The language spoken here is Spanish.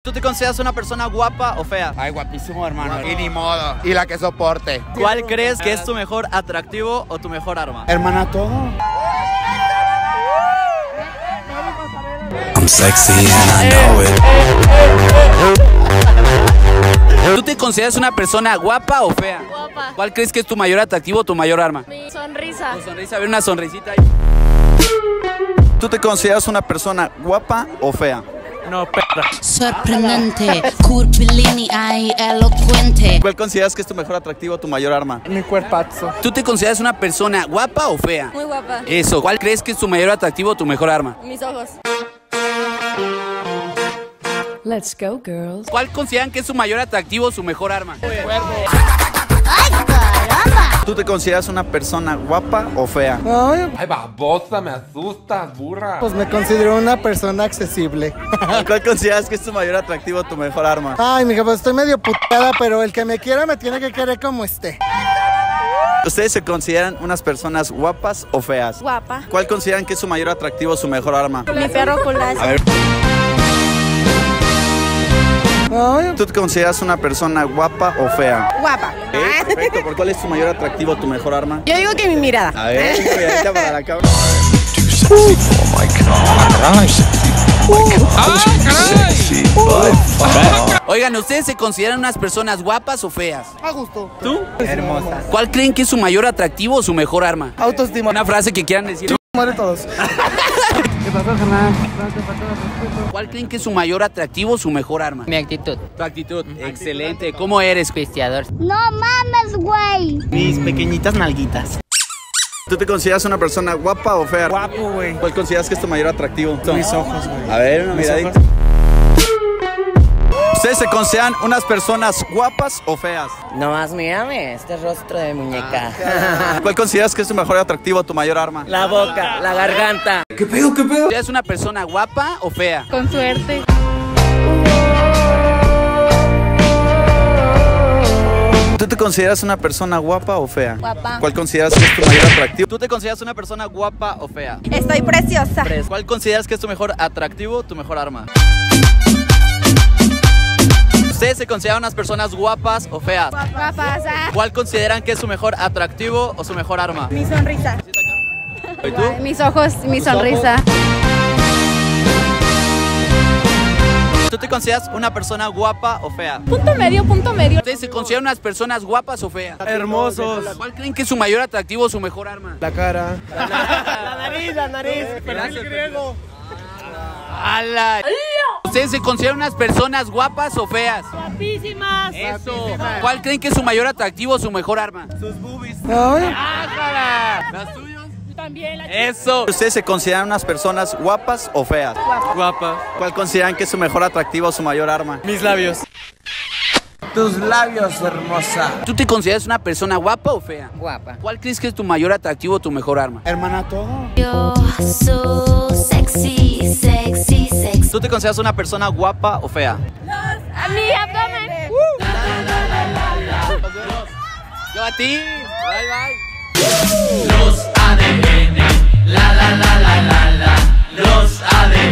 ¿Tú te consideras una persona guapa o fea? Ay, guapísimo, hermano. Y ni modo. Y la que soporte. ¿Cuál crees que es tu mejor atractivo o tu mejor arma? Hermana, todo. I'm sexy and I know it. ¿Tú te consideras una persona guapa o fea? Guapa. ¿Cuál crees que es tu mayor atractivo o tu mayor arma? Mi sonrisa. Tu sonrisa, a ver una sonrisita ahí. ¿Tú te consideras una persona guapa o fea? No, perra. Sorprendente, curvilínea y elocuente. ¿Cuál consideras que es tu mejor atractivo o tu mayor arma? Mi cuerpazo. ¿Tú te consideras una persona guapa o fea? Muy guapa. Eso. ¿Cuál crees que es tu mayor atractivo o tu mejor arma? Mis ojos. Let's go, girls. ¿Cuál consideran que es su mayor atractivo o su mejor arma? ¿Tú te consideras una persona guapa o fea? Ay, babosa, me asustas, burra. Pues me considero una persona accesible. ¿Cuál consideras que es tu mayor atractivo o tu mejor arma? Ay, mija, pues estoy medio puteada, pero el que me quiera me tiene que querer como esté. ¿Ustedes se consideran unas personas guapas o feas? Guapa. ¿Cuál consideran que es su mayor atractivo o su mejor arma? Mi perro culazo. A ver. Ay, ¿Tú te consideras una persona guapa o fea? Guapa. Perfecto. ¿Por cuál es tu mayor atractivo o tu mejor arma? Yo digo que mi mirada. A ver, cuidadita para la cámara. Too sexy for my car. Sexy by far. Oigan, ¿ustedes se consideran unas personas guapas o feas? a gusto. ¿Tú? Hermosa. ¿Cuál creen que es su mayor atractivo o su mejor arma? Autoestima. Una frase que quieran decir. Muere todos. ¿Cuál creen que es su mayor atractivo o su mejor arma? Mi actitud. Tu actitud. Excelente. ¿Cómo eres? Pisteador. No mames, güey. Mis pequeñitas nalguitas. ¿Tú te consideras una persona guapa o fea? Guapo, güey. ¿Cuál consideras que es tu mayor atractivo? Mis ojos, güey. A ver, una miradita. ¿Ustedes se consideran unas personas guapas o feas? Nomás mírame, este rostro de muñeca. ¿Cuál consideras que es tu mejor atractivo o tu mayor arma? La boca, la garganta. ¿Qué pedo? ¿Eres una persona guapa o fea? Con suerte. ¿Tú te consideras una persona guapa o fea? Guapa. ¿Cuál consideras que es tu mayor atractivo? ¿Tú te consideras una persona guapa o fea? Estoy preciosa. ¿Cuál consideras que es tu mejor atractivo, tu mejor arma? ¿Ustedes se consideran unas personas guapas o feas? Guapas. ¿Cuál consideran que es su mejor atractivo o su mejor arma? Mi sonrisa. ¿Y tú? Mis ojos, mi sonrisa. ¿Tú te consideras una persona guapa o fea? Punto medio, punto medio. ¿Ustedes se consideran unas personas guapas o feas? Hermosos. ¿Cuál creen que es su mayor atractivo o su mejor arma? La cara. La nariz. griego. ¡Hala! ¿Ustedes se consideran unas personas guapas o feas? Guapísimas. Eso. ¿Cuál creen que es su mayor atractivo o su mejor arma? Sus boobies. Ay, ¡Ájala! ¿Las tuyas? También Eso. ¿Ustedes se consideran unas personas guapas o feas? Guapa. ¿Cuál consideran que es su mejor atractivo o su mayor arma? Mis labios. tus labios, hermosa. ¿Tú te consideras una persona guapa o fea? Guapa. ¿Cuál crees que es tu mayor atractivo o tu mejor arma? Hermana, todo. You're so sexy, sexy, sexy. ¿Tú te consideras una persona guapa o fea? A mi abdomen. Yo a ti. Bye, bye. Los ADN, la la la la la la, los ADN.